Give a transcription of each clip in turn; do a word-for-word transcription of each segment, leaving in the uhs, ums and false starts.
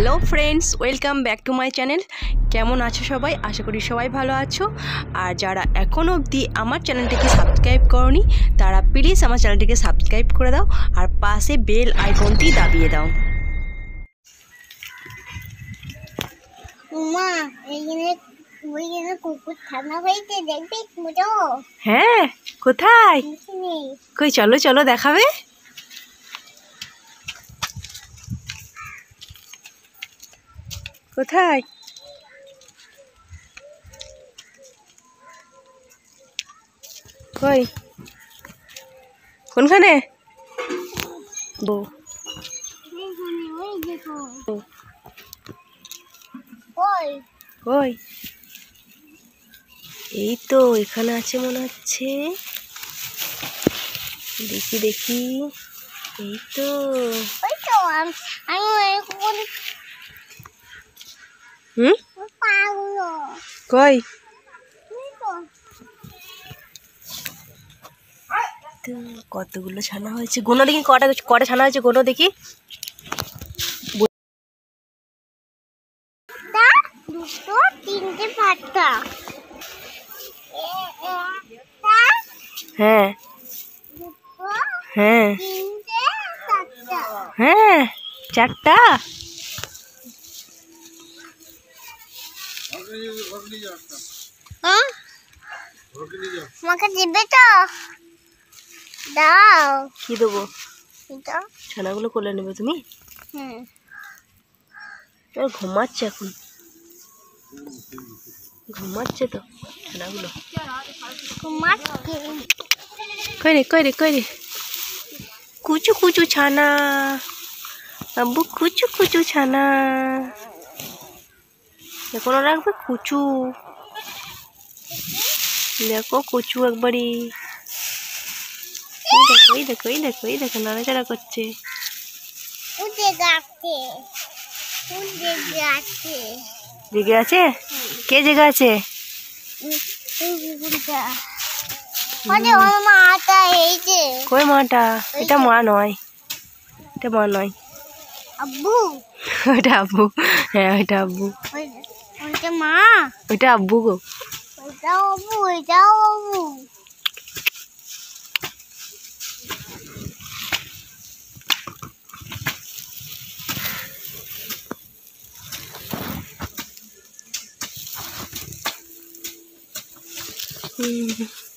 Hello friends, welcome back to my channel. কেমন আছো সবাই? আশা করি সবাই ভালো আছো। আর যারা এখনও অবধি আমার চ্যানেলটিকে সাবস্ক্রাইব করোনি তারা প্লিজ আমার চ্যানেলটিকে সাবস্ক্রাইব করে দাও আর পাশে বেল আইকনটি দাবিয়ে দাও। মা, এইখানে ওইখানে কুকুর ছানা হয়েছে, দেখবি মুজো? হ্যাঁ, কোথায়? এখানে। কই চলো চলো দেখাবে। কোথায়? কই কোনখানে? বউ এইখানে, ওই দেখো। বউ, ওই কই? এই তো এখানে আছে মনে হচ্ছে। দেখি দেখি, এই তো। ওই তো আম- আমি ওই কুকুর হুম, পাগুলো। কই? ওই তো। তো কতগুলো ছানা হয়েছে, গোনো দেখি কটা কটা ছানা হয়েছে, গোনো দেখি। তা, দুটো, তিনটে, পাঁচটা। এ- একটা, হ্যাঁ দুটো, হ্যাঁ তিনটে, চারটা। হ্যাঁ, চারটা। হ্যাঁ? আমাকে দিবে তো? দাও। কি দেবো? এটা? ছানাগুলো কোলে নেবে তুমি? হুম। এবার ঘুমাচ্ছে এখন, ঘুমাচ্ছে তো ছানাগুলো। ঘুমাচ্ছে। কই রে কই রে কই রে? কুচু কুচু ছানা, আব্বু কুচু কুচু ছানা। দেখো না, রাখবে কুচু। দেখো কুচু একবারই। এই দেখো এই দেখো এই দেখো এই দেখো নাড়াচাড়া করছে। উঠে যাচ্ছে, উঠে যাচ্ছে। জেগে আছে? কে জেগে আছে? এই কুকুরটা। আরে ওর মাটা এই যে। কই মাটা? এটা মা নয়, এটা মা নয়, আব্বু। ওটা আব্বু। হ্যাঁ ওইটা আব্বু, ওই- ওইটা মা। ওইটা আব্বু গো। ওইটাও আব্বু, ওইটাও আব্বু। হুম।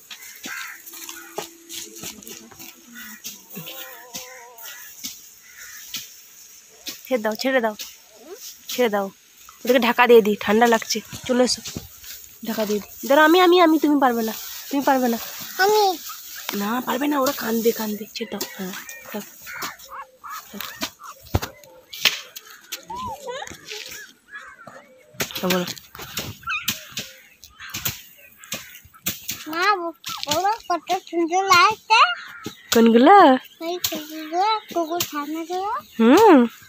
ছেড়ে দাও ছেড়ে দাও ছেড়ে দাও, ওদেরকে ঢাকা দিয়ে দিই, ঠান্ডা লাগছে। চলে এসো, ঢাকা দিয়ে দিই। ধরো আমি আমি আমি তুমি পারবে না, তুমি পারবে না। আমি না পারবে না, ওরা কান্দবে কান্দবে। ছেড়ে দাও। হ্যাঁ থাক, থাক। হ্যাঁ, বলো। মা বলো কত সুন্দর লাগছে। কোনগুলো? এই কুকুরগুলো, কুকুর ছানাগুলো। হুম।